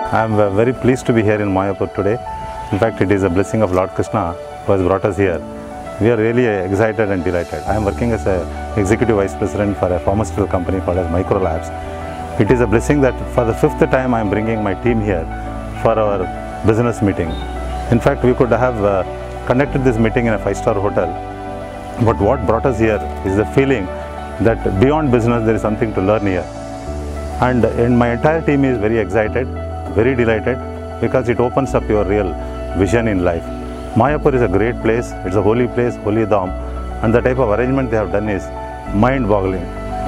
I am very pleased to be here in Mayapur today. In fact, it is a blessing of Lord Krishna who has brought us here. We are really excited and delighted. I am working as an Executive Vice President for a pharmaceutical company called as Micro Labs. It is a blessing that for the 5th time I am bringing my team here for our business meeting. In fact, we could have conducted this meeting in a 5-star hotel, but what brought us here is the feeling that beyond business there is something to learn here. And my entire team is very excited, very delighted, because it opens up your real vision in life. Mayapur is a great place, it's a holy place, holy Dham, and the type of arrangement they have done is mind-boggling.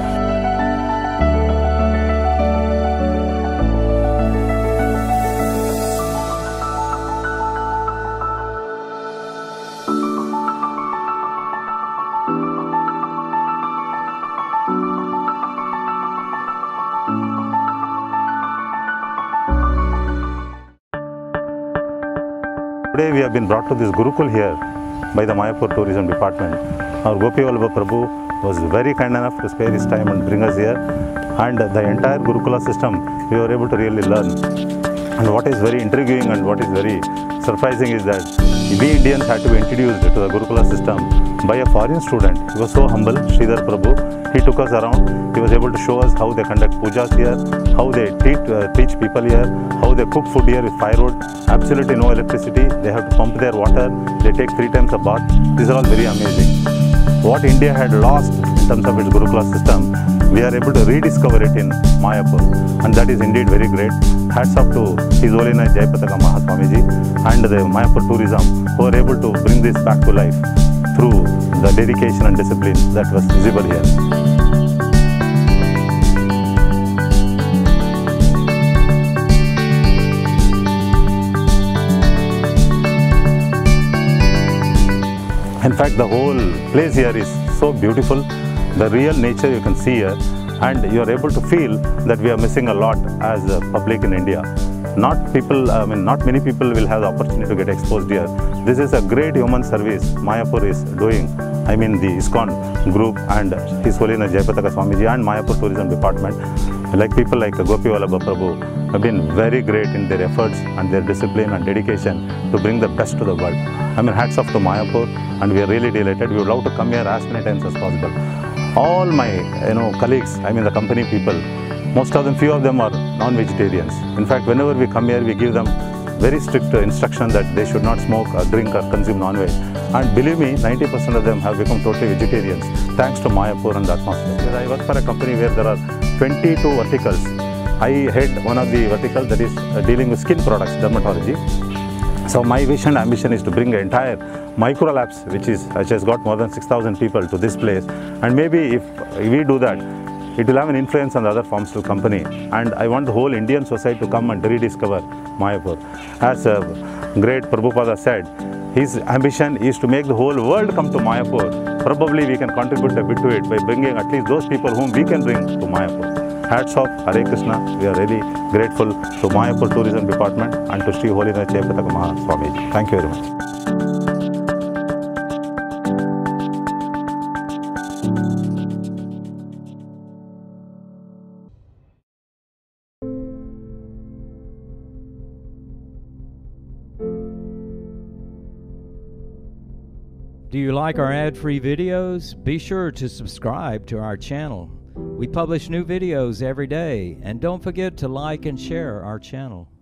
Today we have been brought to this Gurukul here by the Mayapur Tourism Department. Our Prabhupada was very kind enough to spare his time and bring us here, and the entire Gurukula system we were able to really learn. And what is very intriguing and what is very surprising is that we Indians had to be introduced to the Gurukula system by a foreign student. He was so humble, Sridhar Prabhu. He took us around. He was able to show us how they conduct pujas here, how they teach people here, how they cook food here with firewood. Absolutely no electricity. They have to pump their water. They take 3 times a bath. These are all very amazing. What India had lost in terms of its Gurukula system, we are able to rediscover it in Mayapur, and that is indeed very great. Hats off to His Holiness Jayapataka Swamiji and the Mayapur Tourism who are able to bring this back to life through the dedication and discipline that was visible here. In fact, the whole place here is so beautiful. The real nature you can see here, and you are able to feel that we are missing a lot as a public in India. Not many people will have the opportunity to get exposed here. This is a great human service Mayapur is doing. I mean the ISKCON group and His Holiness Jayapataka Swamiji and Mayapur Tourism Department, like people like Prabhupada have been very great in their efforts and their discipline and dedication to bring the best to the world. I mean, hats off to Mayapur, and we are really delighted. We would love to come here as many times as possible. All my colleagues, I mean the company people, most of them, few of them are non-vegetarians. In fact, whenever we come here, we give them very strict instruction that they should not smoke or drink or consume non-veg. And believe me, 90% of them have become totally vegetarians, thanks to Mayapur and the atmosphere. I work for a company where there are 22 verticals. I head one of the verticals that is dealing with skin products, dermatology. So my vision and ambition is to bring the entire Micro Labs, which has got more than 6,000 people to this place. And maybe if we do that, it will have an influence on the other pharmaceutical company. And I want the whole Indian society to come and rediscover Mayapur. As great Prabhupada said, his ambition is to make the whole world come to Mayapur. Probably we can contribute a bit to it by bringing at least those people whom we can bring to Mayapur. Hats off, Hare Krishna. We are really grateful to Mayapur Tourism Department and to Sri Holiness Jayapataka Swamiji. Thank you very much. Do you like our ad-free videos? Be sure to subscribe to our channel. We publish new videos every day, and don't forget to like and share our channel.